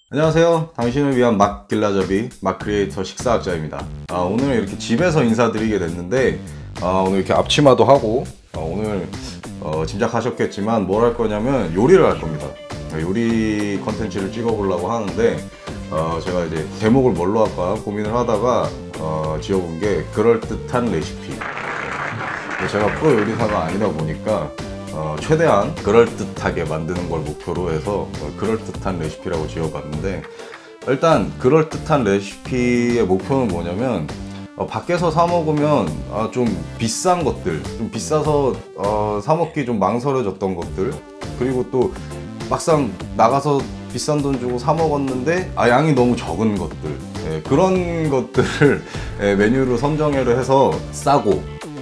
안녕하세요. 당신을 위한 막 길라잡이 막 크리에이터 식사학자입니다. 오늘 이렇게 집에서 인사드리게 됐는데 오늘 이렇게 앞치마도 하고 오늘 짐작하셨겠지만 뭘 할 거냐면 요리를 할 겁니다. 요리 컨텐츠를 찍어보려고 하는데 제가 이제 제목을 뭘로 할까 고민을 하다가 지어본 게 그럴듯한 레시피. 제가 프로 요리사가 아니다 보니까 최대한 그럴듯하게 만드는 걸 목표로 해서 그럴듯한 레시피라고 지어봤는데, 일단 그럴듯한 레시피의 목표는 뭐냐면 밖에서 사 먹으면 좀 비싼 것들, 좀 비싸서 사 먹기 좀 망설여졌던 것들, 그리고 또 막상 나가서 비싼 돈 주고 사 먹었는데 양이 너무 적은 것들, 그런 것들을 메뉴로 선정을 해서 싸고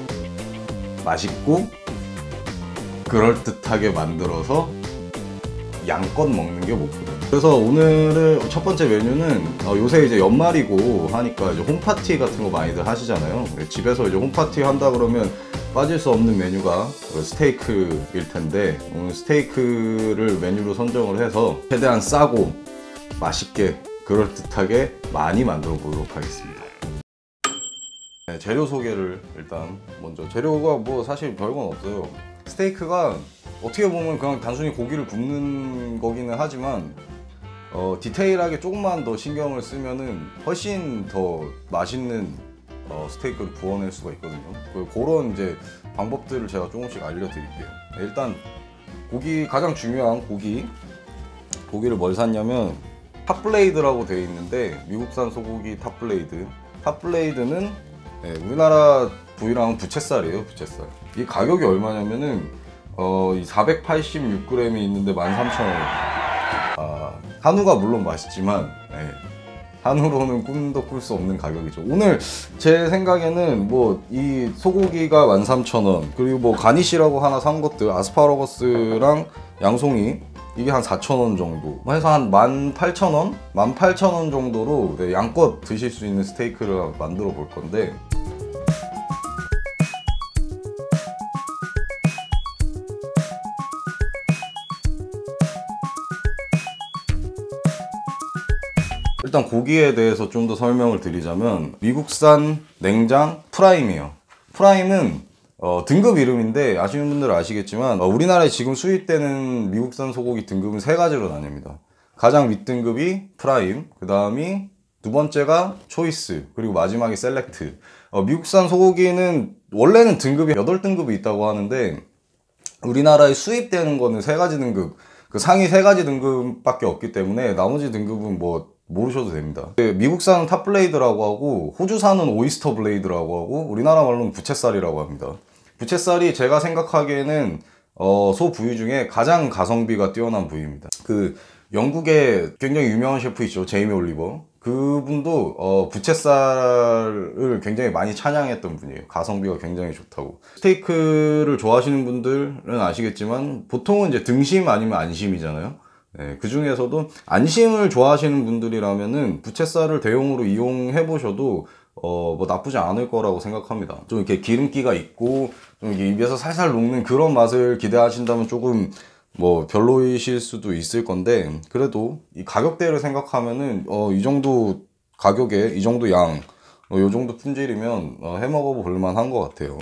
맛있고 그럴듯하게 만들어서 양껏 먹는 게 목표예요. 그래서 오늘의 첫 번째 메뉴는 요새 이제 연말이고 하니까 이제 홈파티 같은 거 많이들 하시잖아요. 집에서 이제 홈파티 한다 그러면 빠질 수 없는 메뉴가 스테이크일 텐데, 오늘 스테이크를 메뉴로 선정을 해서 최대한 싸고 맛있게 그럴듯하게 많이 만들어 보도록 하겠습니다. 재료 소개를 일단 먼저. 재료가 뭐 사실 별건 없어요. 스테이크가 어떻게 보면 그냥 단순히 고기를 굽는 거기는 하지만 디테일하게 조금만 더 신경을 쓰면은 훨씬 더 맛있는 스테이크를 구워낼 수가 있거든요. 그런 이제 방법들을 제가 조금씩 알려드릴게요. 일단 가장 중요한 고기를 뭘 샀냐면 탑블레이드라고 되어 있는데, 미국산 소고기 탑블레이드는 우리나라 부위랑 부채살이에요. 부채살. 이 가격이 얼마냐면은 이 486g이 있는데 13,000원. 한우가 물론 맛있지만 한우로는 꿈도 꿀 수 없는 가격이죠. 오늘 제 생각에는 뭐 이 소고기가 13,000원, 그리고 뭐 가니쉬라고 하나 산 것들, 아스파라거스랑 양송이, 이게 한 4,000원 정도 해서 한 18,000원? 18,000원 정도로 양껏 드실 수 있는 스테이크를 만들어 볼 건데, 일단 고기에 대해서 좀 더 설명을 드리자면 미국산 냉장 프라임이에요. 프라임은 등급 이름인데 아시는 분들은 아시겠지만 우리나라에 지금 수입되는 미국산 소고기 등급은 세 가지로 나뉩니다. 가장 윗등급이 프라임, 그 다음이 두 번째가 초이스, 그리고 마지막이 셀렉트. 미국산 소고기는 원래는 등급이 8등급이 있다고 하는데 우리나라에 수입되는 거는 세 가지 등급, 그 상위 세 가지 등급밖에 없기 때문에 나머지 등급은 뭐 모르셔도 됩니다. 미국산은 탑블레이드라고 하고, 호주산은 오이스터 블레이드라고 하고, 우리나라 말로는 부채살이라고 합니다. 부채살이 제가 생각하기에는 소 부위 중에 가장 가성비가 뛰어난 부위입니다. 영국의 굉장히 유명한 셰프 있죠, 제이미 올리버. 그분도 부채살을 굉장히 많이 찬양했던 분이에요. 가성비가 굉장히 좋다고. 스테이크를 좋아하시는 분들은 아시겠지만 보통은 이제 등심 아니면 안심이잖아요. 그 중에서도 안심을 좋아하시는 분들이라면은 부채살을 대용으로 이용해 보셔도 뭐 나쁘지 않을 거라고 생각합니다. 좀 이렇게 기름기가 있고 좀 이렇게 입에서 살살 녹는 그런 맛을 기대하신다면 조금 뭐 별로이실 수도 있을 건데, 그래도 이 가격대를 생각하면은 이 정도 가격에 이 정도 양, 이 정도 품질이면 해 먹어 볼 만한 것 같아요.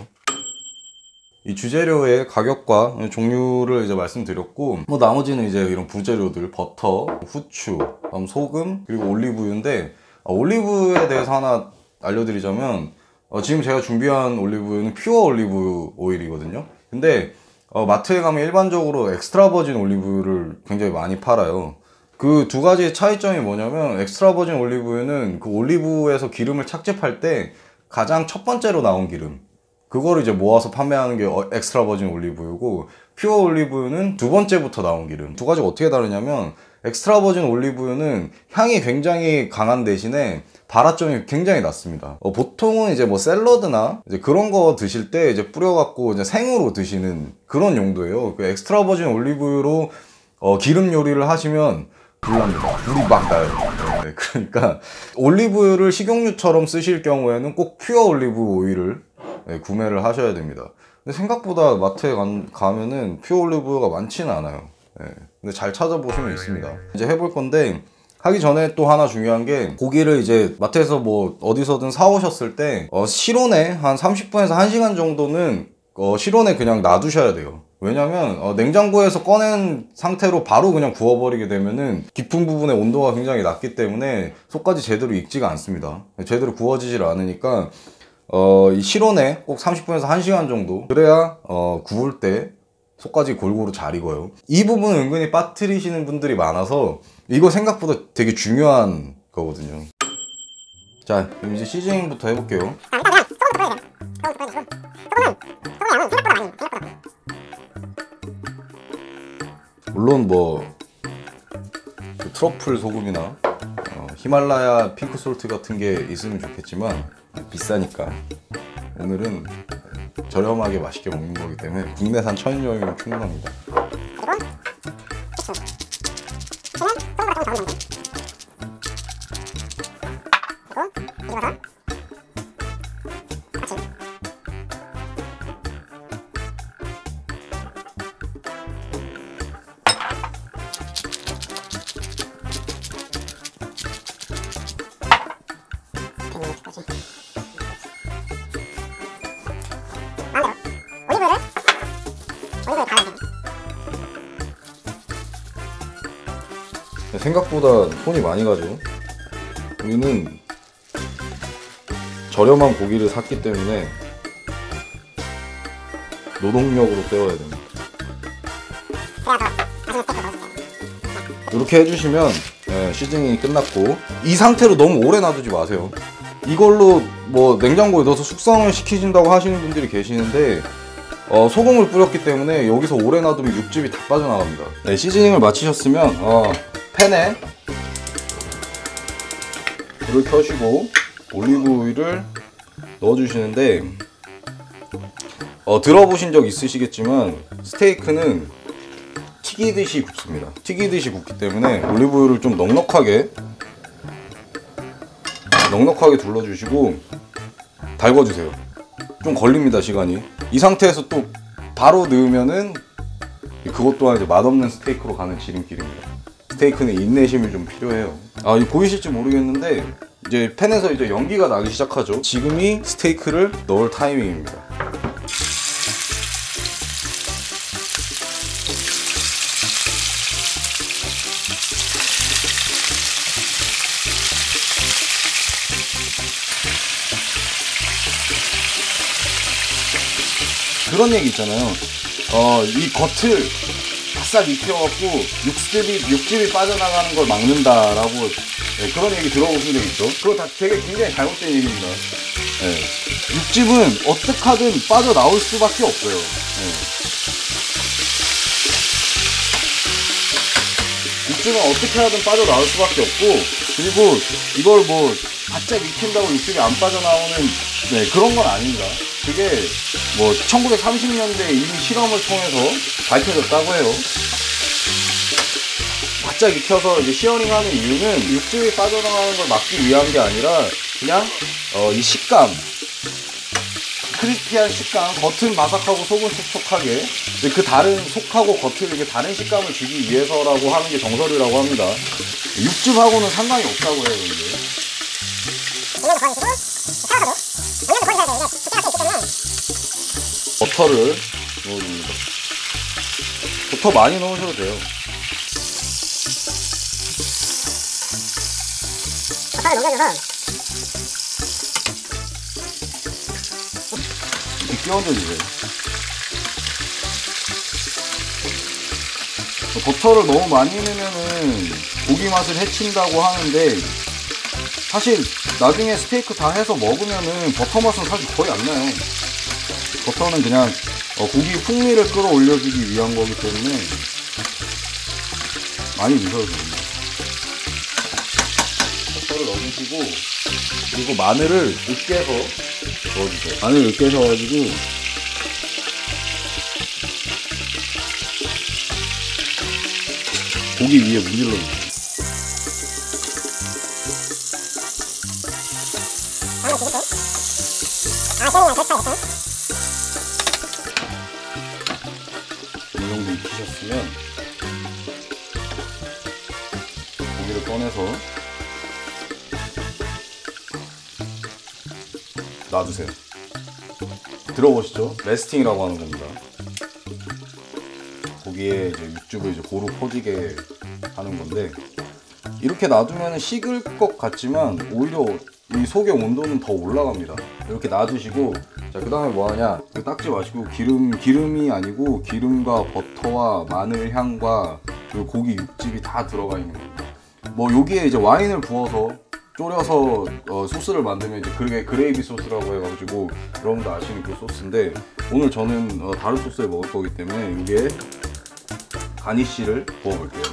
이 주재료의 가격과 종류를 이제 말씀드렸고, 뭐 나머지는 이제 이런 부재료들, 버터, 후추, 소금, 그리고 올리브유인데, 올리브에 대해서 하나 알려드리자면 지금 제가 준비한 올리브유는 퓨어 올리브 오일이거든요. 근데 마트에 가면 일반적으로 엑스트라 버진 올리브유를 굉장히 많이 팔아요. 그 두 가지의 차이점이 뭐냐면, 엑스트라 버진 올리브유는 그 올리브에서 기름을 착즙할 때 가장 첫 번째로 나온 기름, 그거를 이제 모아서 판매하는 게 엑스트라 버진 올리브유고, 퓨어 올리브유는 두 번째부터 나온 기름. 두 가지가 어떻게 다르냐면, 엑스트라 버진 올리브유는 향이 굉장히 강한 대신에 발화점이 굉장히 낮습니다. 보통은 이제 뭐 샐러드나 이제 그런 거 드실 때 이제 뿌려갖고 이제 생으로 드시는 그런 용도예요. 그 엑스트라 버진 올리브유로 기름 요리를 하시면 불납니다. 불이 막 나요. 그러니까 올리브유를 식용유처럼 쓰실 경우에는 꼭 퓨어 올리브 오일을 구매를 하셔야 됩니다. 근데 생각보다 마트에 가면은 퓨어 올리브유가 많지는 않아요. 근데 잘 찾아보시면 있습니다. 이제 해볼 건데, 하기 전에 또 하나 중요한 게, 고기를 이제 마트에서 뭐 어디서든 사오셨을 때 실온에 한 30분에서 1시간 정도는 실온에 그냥 놔두셔야 돼요. 왜냐면 냉장고에서 꺼낸 상태로 바로 그냥 구워버리게 되면은 깊은 부분의 온도가 굉장히 낮기 때문에 속까지 제대로 익지가 않습니다. 제대로 구워지질 않으니까 이 실온에 꼭 30분에서 1시간 정도, 그래야 구울 때 속까지 골고루 잘 익어요. 이 부분은 은근히 빠뜨리시는 분들이 많아서 이거 생각보다 되게 중요한 거거든요. 자, 그럼 이제 시즈닝부터 해볼게요. 물론 뭐 트러플 소금이나 히말라야 핑크 솔트 같은 게 있으면 좋겠지만 비싸니까 오늘은 저렴하게 맛있게 먹는 거기 때문에 국내산 천일염이면 충분합니다. 생각보다 손이 많이 가죠. 우리는 저렴한 고기를 샀기 때문에 노동력으로 때워야 됩니다. 이렇게 해주시면 시즈닝이 끝났고, 이 상태로 너무 오래 놔두지 마세요. 이걸로 뭐 냉장고에 넣어서 숙성을 시키신다고 하시는 분들이 계시는데 소금을 뿌렸기 때문에 여기서 오래 놔두면 육즙이 다 빠져나갑니다. 네, 시즈닝을 마치셨으면 팬에 불을 켜시고 올리브 오일을 넣어주시는데, 들어보신 적 있으시겠지만 스테이크는 튀기듯이 굽습니다. 튀기듯이 굽기 때문에 올리브 오일을 좀 넉넉하게 둘러주시고 달궈주세요. 좀 걸립니다, 시간이. 이 상태에서 또 바로 넣으면은 그것 또한 이제 맛없는 스테이크로 가는 지름길입니다. 스테이크는 인내심이 좀 필요해요. 이 보이실지 모르겠는데 이제 팬에서 이제 연기가 나기 시작하죠. 지금이 스테이크를 넣을 타이밍입니다. 그런 얘기 있잖아요. 이 겉을 바싹 익혀갖고 육즙이 빠져나가는 걸 막는다라고, 그런 얘기 들어보신 적 있죠? 그거 다 되게 굉장히 잘못된 얘기입니다. 육즙은 어떻게 하든 빠져나올 수밖에 없어요. 육즙은 어떻게 하든 빠져나올 수밖에 없고, 그리고 이걸 뭐 바짝 익힌다고 육즙이 안 빠져나오는 그런 건 아닙니다. 그게 뭐 1930년대에 이미 실험을 통해서 밝혀졌다고 해요. 바짝 익혀서 이제 시어링하는 이유는 육즙이 빠져나가는 걸 막기 위한 게 아니라 그냥 이 식감, 크리스피한 식감, 겉은 바삭하고 속은 촉촉하게, 그 다른 속하고 겉을 이렇게 다른 식감을 주기 위해서라고 하는 게 정설이라고 합니다. 육즙하고는 상관이 없다고 해요, 근데. 버터를 넣어줍니다. 버터 많이 넣으셔도 돼요. 버터를 녹여줘서 이렇게 끼얹어주세요. 버터를 너무 많이 넣으면은 고기 맛을 해친다고 하는데, 사실 나중에 스테이크 다 해서 먹으면은 버터 맛은 사실 거의 안 나요. 버터는 그냥 고기 풍미를 끌어올려주기 위한 거기 때문에 많이 넣으셔도 됩니다. 버터를 넣어주시고, 그리고 마늘을 으깨서 넣어주세요. 마늘 으깨셔가지고 고기 위에 문질러주세요. 어느 정도 익히셨으면 고기를 고기를 꺼내서 놔두세요. 들어보시죠. 레스팅이라고 하는 겁니다. 고기에 이제 육즙을 이제 고루 퍼지게 하는 건데, 이렇게 놔두면 식을 것 같지만 오히려 이 속의 온도는 더 올라갑니다. 이렇게 놔두시고, 자, 그 다음에 뭐 하냐, 닦지 마시고 기름이 아니고 기름과 버터와 마늘 향과 그 고기 육즙이 다 들어가 있는 겁니다. 뭐 여기에 이제 와인을 부어서 졸여서 소스를 만들면 이제 그게 그레이비 소스라고 해가지고 여러분도 아시는 그 소스인데, 오늘 저는 다른 소스를 먹을 거기 때문에 여기에 가니쉬를 부어볼게요.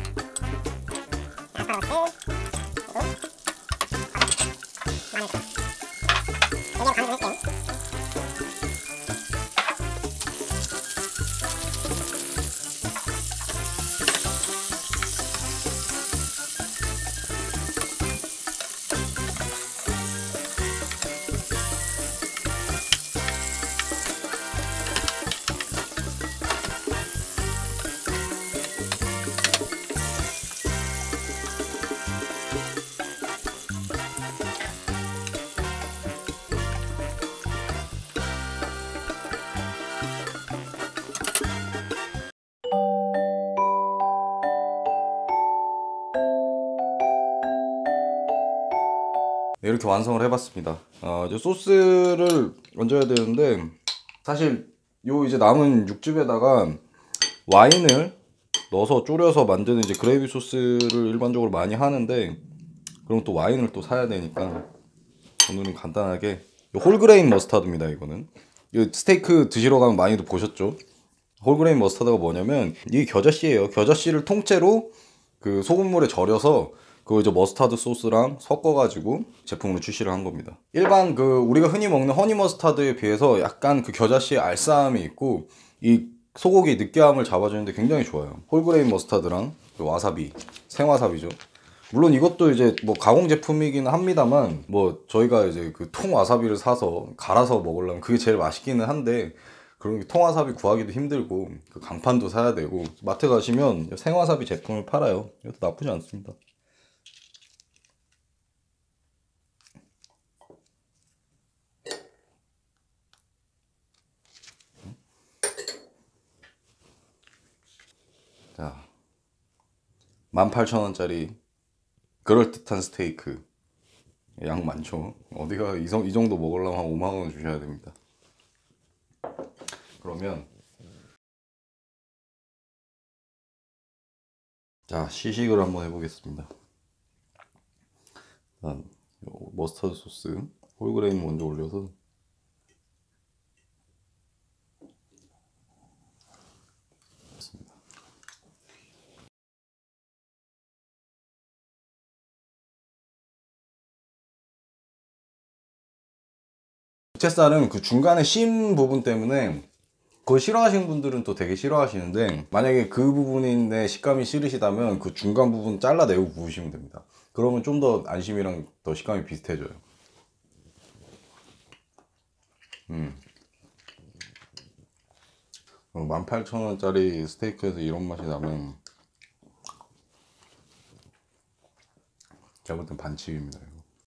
이렇게 완성을 해봤습니다. 이제 소스를 얹어야 되는데, 사실 요 이제 남은 육즙에다가 와인을 넣어서 졸여서 만드는 이제 그레이비 소스를 일반적으로 많이 하는데, 그럼 또 와인을 또 사야 되니까 오늘은 간단하게 홀그레인 머스타드입니다. 이거는 이 스테이크 드시러 가면 많이도 보셨죠? 홀그레인 머스타드가 뭐냐면 이게 겨자씨예요. 겨자씨를 통째로 그 소금물에 절여서 그 이제 머스타드 소스랑 섞어가지고 제품으로 출시를 한 겁니다. 일반 그 우리가 흔히 먹는 허니 머스타드에 비해서 약간 그 겨자씨의 알싸함이 있고 이 소고기 느끼함을 잡아주는데 굉장히 좋아요. 홀그레인 머스타드랑 그 와사비, 생와사비죠. 물론 이것도 이제 뭐 가공 제품이긴 합니다만, 뭐 저희가 이제 그 통 와사비를 사서 갈아서 먹으려면 그게 제일 맛있기는 한데, 그런 통 와사비 구하기도 힘들고 그 강판도 사야 되고, 마트 가시면 생와사비 제품을 팔아요. 이것도 나쁘지 않습니다. 자, 18,000원짜리 그럴듯한 스테이크. 양 많죠? 어디가 이 정도 먹으려면 한 5만원 주셔야 됩니다. 그러면 자, 시식을 한번 해보겠습니다. 일단 머스타드 소스 홀그레인 먼저 올려서 부채살은 그 중간에 심 부분 때문에 그걸 싫어하시는 분들은 또 되게 싫어하시는데, 만약에 그 부분인데 식감이 싫으시다면 그 중간 부분 잘라내고 구우시면 됩니다. 그러면 좀 더 안심이랑 더 식감이 비슷해져요. 18,000원짜리 스테이크에서 이런 맛이 나면 제가 볼 땐 반칙입니다.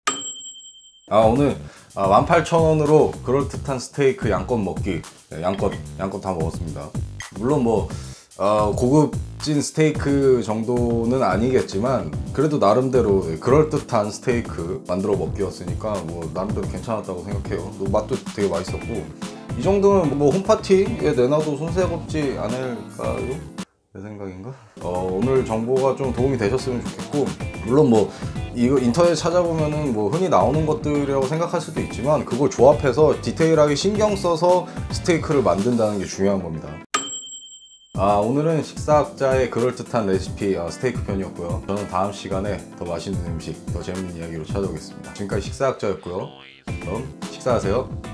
오늘 18,000원으로 그럴듯한 스테이크 양껏 먹기. 네, 양껏 다 먹었습니다. 물론 뭐 고급진 스테이크 정도는 아니겠지만 그래도 나름대로 그럴듯한 스테이크 만들어 먹기였으니까 뭐 나름대로 괜찮았다고 생각해요. 또 맛도 되게 맛있었고, 이 정도면 뭐 홈파티에 내놔도 손색 없지 않을까요? 내 생각인가? 오늘 정보가 좀 도움이 되셨으면 좋겠고, 물론 뭐 이거 인터넷 찾아보면은 뭐 흔히 나오는 것들이라고 생각할 수도 있지만 그걸 조합해서 디테일하게 신경 써서 스테이크를 만든다는 게 중요한 겁니다. 오늘은 식사학자의 그럴듯한 레시피 스테이크 편이었고요. 저는 다음 시간에 더 맛있는 음식, 더 재밌는 이야기로 찾아오겠습니다. 지금까지 식사학자였고요. 그럼 식사하세요.